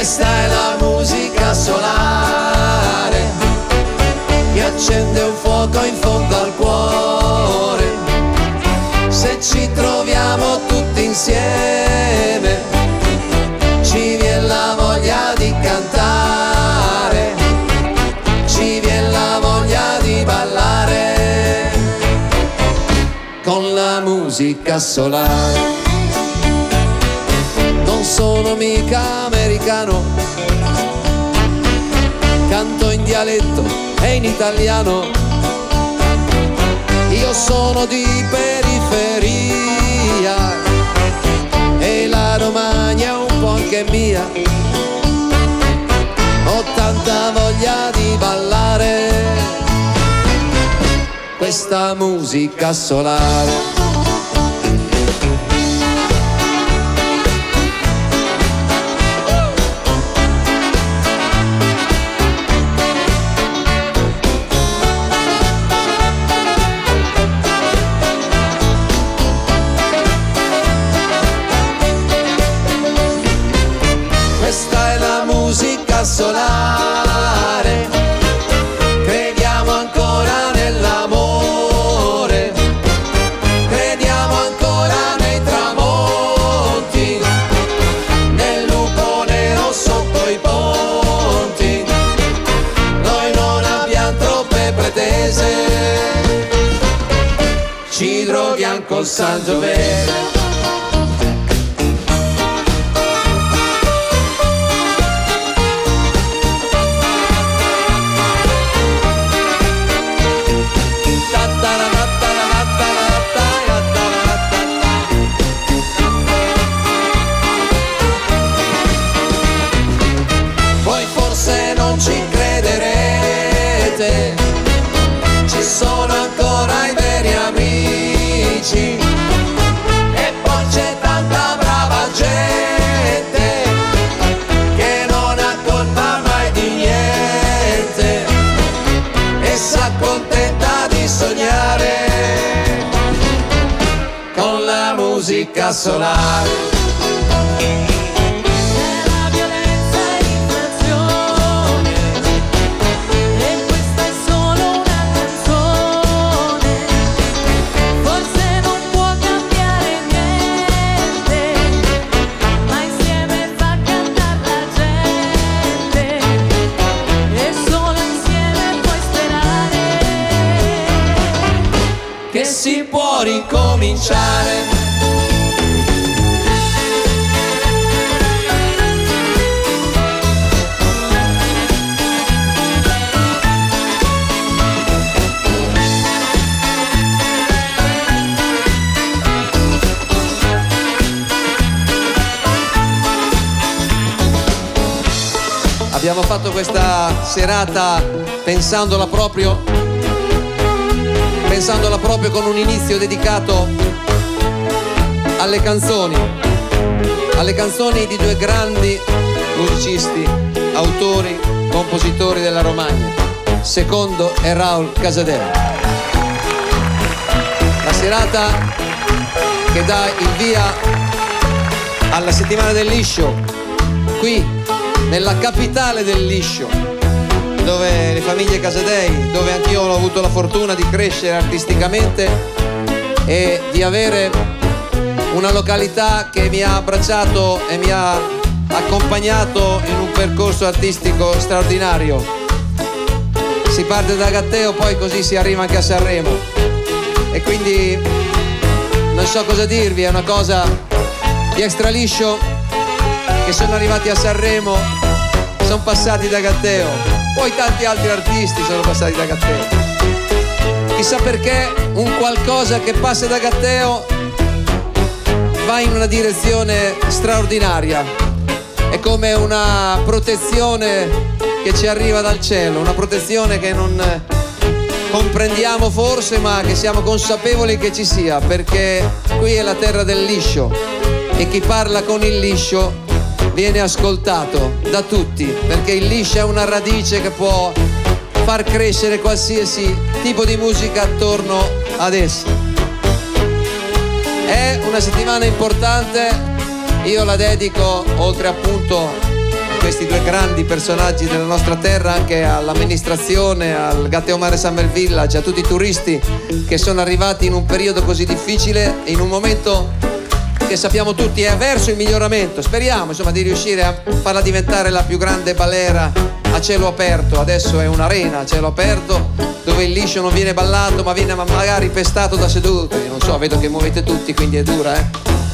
Questa è la musica solare che accende un fuoco in fondo al cuore. Se ci troviamo tutti insieme ci viene la voglia di cantare, ci viene la voglia di ballare con la musica solare. Non sono mica americano, canto in dialetto e in italiano. Io sono di periferia e la Romagna è un po' anche mia. Ho tanta voglia di ballare questa musica solare. Solare, crediamo ancora nell'amore, crediamo ancora nei tramonti, nel lupo nero sotto i ponti. Noi non abbiamo troppe pretese, ci droghiamo col Sangiovese. Ci sono ancora i veri amici e poi c'è tanta brava gente che non ha colpa mai di niente e s'accontenta di sognare con la musica solare. Che si può ricominciare. Abbiamo fatto questa serata pensandola proprio con un inizio dedicato alle canzoni di due grandi musicisti, autori, compositori della Romagna, Secondo e Raul Casadei. La serata che dà il via alla settimana del liscio, qui nella capitale del liscio, dove le famiglie Casadei, dove anch'io ho avuto la fortuna di crescere artisticamente e di avere una località che mi ha abbracciato e mi ha accompagnato in un percorso artistico straordinario. Si parte da Gatteo, poi così si arriva anche a Sanremo e quindi non so cosa dirvi, è una cosa di Extraliscio che sono arrivati a Sanremo, sono passati da Gatteo, poi tanti altri artisti sono passati da Gatteo. Chissà perché un qualcosa che passa da Gatteo va in una direzione straordinaria, è come una protezione che ci arriva dal cielo, una protezione che non comprendiamo forse, ma che siamo consapevoli che ci sia, perché qui è la terra del liscio e chi parla con il liscio viene ascoltato da tutti, perché il liscio è una radice che può far crescere qualsiasi tipo di musica attorno ad essa. È una settimana importante, io la dedico, oltre appunto questi due grandi personaggi della nostra terra, anche all'amministrazione, al Gatteomare Summer Village, a tutti i turisti che sono arrivati in un periodo così difficile, in un momento che sappiamo tutti è verso il miglioramento. Speriamo insomma di riuscire a farla diventare la più grande balera a cielo aperto. Adesso è un'arena a cielo aperto dove il liscio non viene ballato ma viene magari pestato da seduti. Non so, vedo che muovete tutti, quindi è dura,